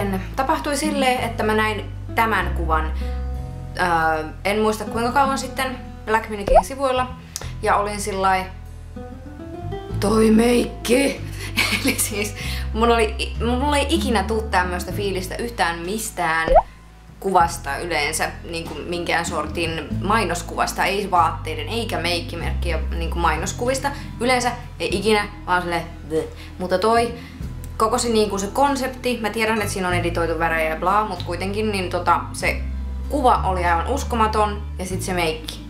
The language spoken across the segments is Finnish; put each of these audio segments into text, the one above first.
sitten tapahtui silleen, että mä näin tämän kuvan. En muista kuinka kauan sitten Black Minikin sivuilla. Ja olin sillai, toi meikki! Eli siis mulla ei ikinä tuu tämmöstä fiilistä yhtään mistään kuvasta yleensä, niin kuin minkään sortin mainoskuvasta, ei vaatteiden eikä meikkimerkkiä niin mainoskuvista. Yleensä ei ikinä, vaan silleen, mutta toi koko se, niin kuin se konsepti, mä tiedän, että siinä on editoitu värejä ja bla, mutta kuitenkin niin se kuva oli aivan uskomaton ja sit se meikki.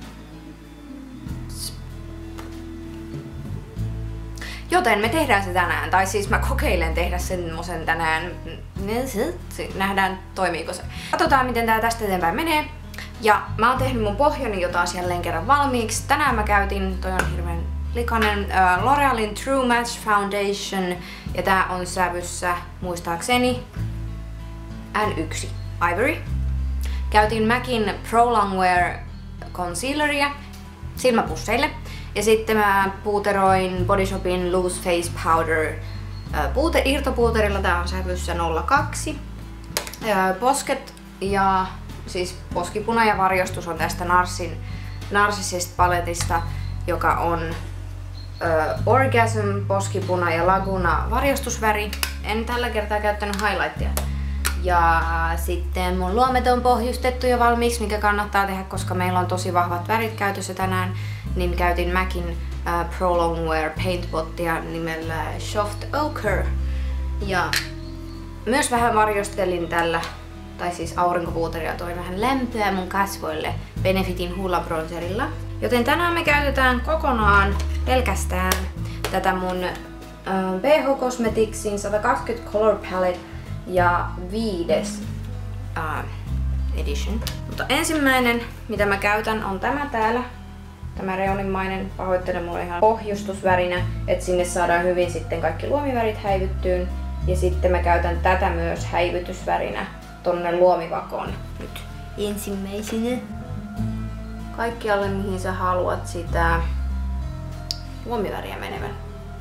Joten me tehdään se tänään, tai siis mä kokeilen tehdä semmosen tänään. Nähdään toimiiko se. Katsotaan miten tää tästä eteenpäin menee. Ja mä oon tehnyt mun pohjani jo taas jälleen kerran valmiiksi. Tänään mä käytin, toi on hirveän likainen, L'Orealin True Match Foundation. Ja tää on sävyssä, muistaakseni, N1 Ivory. Käytin MACin Pro Longwear Concealeria silmäpusseille. Ja sitten mä puuteroin Body Shopin Loose Face Powder irtopuuterilla. Tää on sävyssä 02. Posket ja siis poskipuna ja varjostus on tästä Narcissist paletista, joka on Orgasm, poskipuna ja Laguna varjostusväri. En tällä kertaa käyttänyt highlightia. Ja sitten mun luomet on pohjustettu jo valmiiksi, mikä kannattaa tehdä, koska meillä on tosi vahvat värit käytössä tänään. Niin käytin MACin Pro Longwear Paintpottia nimellä Soft Ochre. Ja myös vähän varjostelin tällä, tai siis aurinkopuuteria, toi vähän lämpöä mun kasvoille Benefitin Hula Bronzerilla. Joten tänään me käytetään kokonaan pelkästään tätä mun BH Cosmeticsin 120 Color Palette ja 5. Edition. Mutta ensimmäinen, mitä mä käytän, on tämä täällä. Tämä reunimmainen, pahoittelen, mulla ihan pohjustusvärinä, että sinne saadaan hyvin sitten kaikki luomivärit häivyttyyn. Ja sitten mä käytän tätä myös häivytysvärinä tonne luomivakoon. Nyt ensimmäisenä. Kaikkialle mihin sä haluat sitä luomiväriä menevän.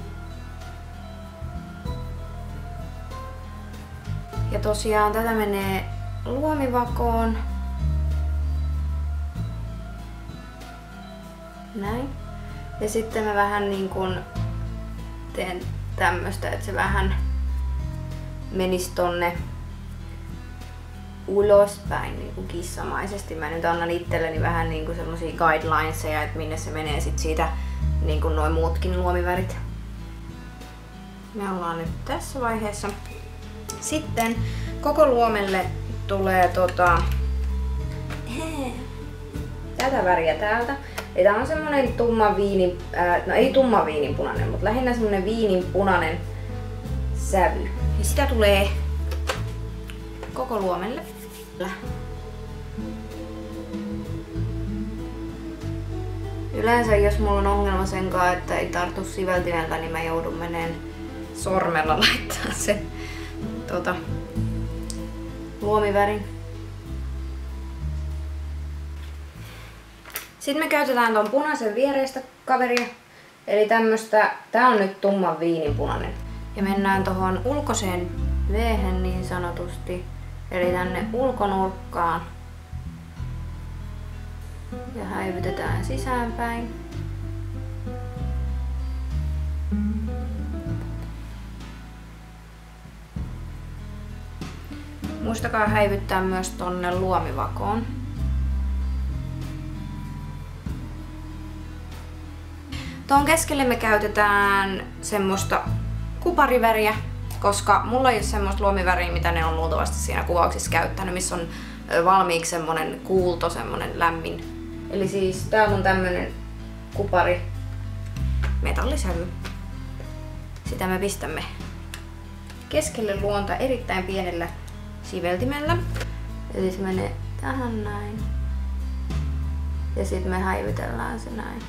Ja tosiaan tätä menee luomivakoon. Näin. Ja sitten mä vähän niin kuin teen tämmöstä, että se vähän menisi tonne ulospäin niin kuin kissamaisesti. Mä nyt annan itselleni vähän niin kuin semmosia guidelineseja, että minne se menee sit siitä niin kuin noin muutkin luomivärit. Me ollaan nyt tässä vaiheessa. Sitten koko luomelle tulee tätä väriä täältä. Eli tää on semmonen tumma viinin, no ei tumma viininpunainen, mutta lähinnä semmonen viininpunainen sävy. Ja sitä tulee koko luomelle. Yleensä jos mulla on ongelma sen kanssa, että ei tartu siveltimeltä, niin mä joudun meneen sormella laittaa sen luomivärin. Sitten me käytetään ton punaisen viereistä kaveria. Eli tämmöstä, tää on nyt tumman viininpunainen. Ja mennään tohon ulkoseen veehen niin sanotusti. Eli tänne ulkonurkkaan. Ja häivytetään sisäänpäin. Muistakaa häivyttää myös tonne luomivakoon. Tuon keskelle me käytetään semmoista kupariväriä, koska mulla ei ole semmoista luomiväriä, mitä ne on luultavasti siinä kuvauksissa käyttänyt, missä on valmiiksi semmonen kuulto, semmonen lämmin. Eli siis täällä on tämmönen kupari metallisävy. Sitä me pistämme keskelle luonta erittäin pienellä siveltimellä. Eli se menee tähän näin. Ja sitten me häivytellään se näin.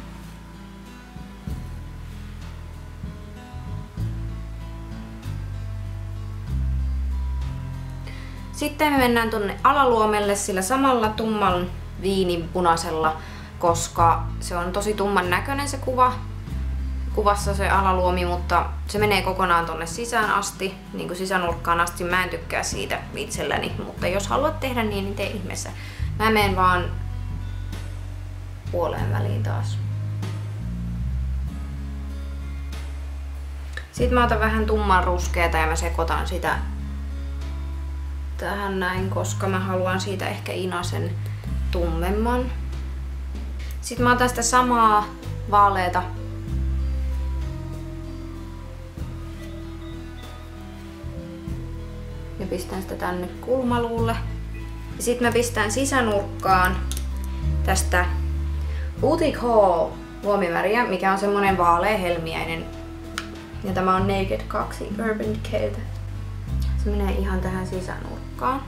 Sitten me mennään tonne alaluomelle sillä samalla tumman viininpunaisella, koska se on tosi tumman näköinen se kuva. kuvassa se alaluomi, mutta se menee kokonaan tonne sisään asti, niin kuin sisänurkkaan asti. Mä en tykkää siitä itselläni, mutta jos haluat tehdä niin tee ihmeessä. Mä menen vaan puoleen väliin taas. Sitten mä otan vähän tumman ruskeata ja mä sekoitan sitä tähän näin, koska mä haluan siitä ehkä inasen tummemman. Sitten mä otan sitä samaa vaaleeta ja pistän sitä tänne kulmaluulle. Ja sitten mä pistän sisänurkkaan tästä Boutique Hall luomiväriä, mikä on semmonen vaaleahelmiäinen. Ja tämä on Naked 2 Urban Decaytä. Se menee ihan tähän sisänurkkaan.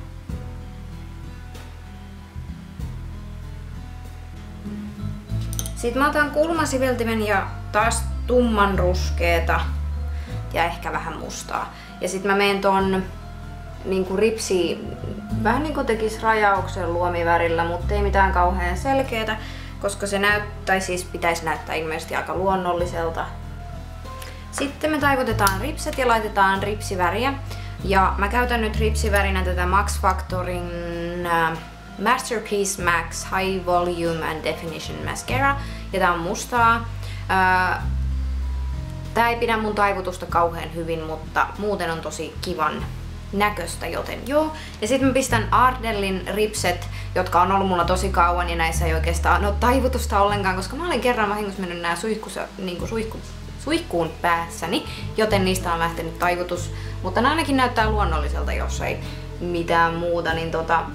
Sitten mä otan kulmasiveltimen ja taas tumman ruskeeta ja ehkä vähän mustaa. Ja sitten mä menen ton niinku ripsi, vähän niinku tekis rajauksen luomivärillä, mutta ei mitään kauhean selkeätä, koska se siis pitäisi näyttää ilmeisesti aika luonnolliselta. Sitten me taivutetaan ripset ja laitetaan ripsiväriä. Ja mä käytän nyt ripsivärinä tätä Max Factorin Masterpiece Max High Volume and Definition Mascara. Ja tää on mustaa. Tää ei pidä mun taivutusta kauhean hyvin, mutta muuten on tosi kivan näköistä, joten joo. Ja sitten mä pistän Ardellin ripset, jotka on ollut mulla tosi kauan ja näissä ei oikeastaan ole taivutusta ollenkaan, koska mä olen kerran vahingossa mennyt nää suihkuun päässäni, joten niistä on lähtenyt taivutus. Mutta ne ainakin näyttää luonnolliselta, jos ei mitään muuta, niin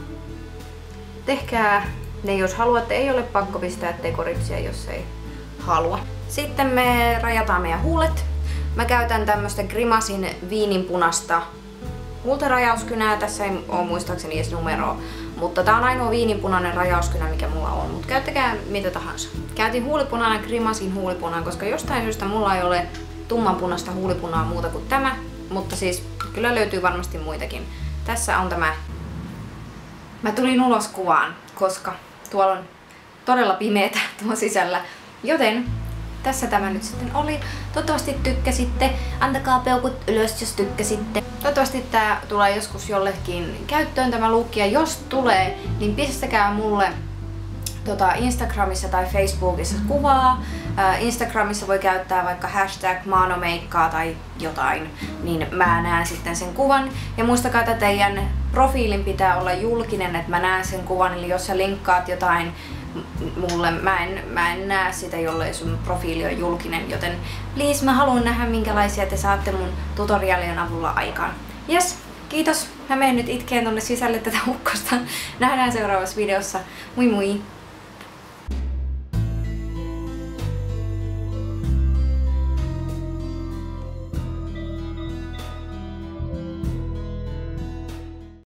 tehkää ne jos haluatte. Ei ole pakko pistää tekoripsiä, jos ei halua. Sitten me rajataan meidän huulet. Mä käytän tämmöstä Grimacein viininpunasta huultenrajauskynää. Tässä ei oo muistaakseni edes numeroa, mutta tää on ainoa viininpunainen rajauskynä, mikä mulla on. Mutta käyttäkää mitä tahansa. Käytin huulipunana Grimacein huulipunaa, koska jostain syystä mulla ei ole tummanpunaista huulipunaa muuta kuin tämä. Mutta siis kyllä löytyy varmasti muitakin. Tässä on tämä. Mä tulin ulos kuvaan, koska tuolla on todella pimeetä tuon sisällä. Joten tässä tämä nyt sitten oli. Toivottavasti tykkäsitte. Antakaa peukut ylös, jos tykkäsitte. Toivottavasti tää tulee joskus jollekin käyttöön tämä look. Ja jos tulee, niin pistäkää mulle Instagramissa tai Facebookissa kuvaa. Instagramissa voi käyttää vaikka #maanomeikkaa tai jotain, niin mä näen sitten sen kuvan. Ja muistakaa, että teidän profiilin pitää olla julkinen, että mä näen sen kuvan. Eli jos sä linkkaat jotain mulle, mä en näe sitä, jollei sun profiili on julkinen. Joten please, mä haluan nähdä minkälaisia te saatte mun tutorialien avulla aikaan. Yes, kiitos. Mä menen nyt itkeen tonne sisälle tätä ukkosta. Nähdään seuraavassa videossa. Moi moi!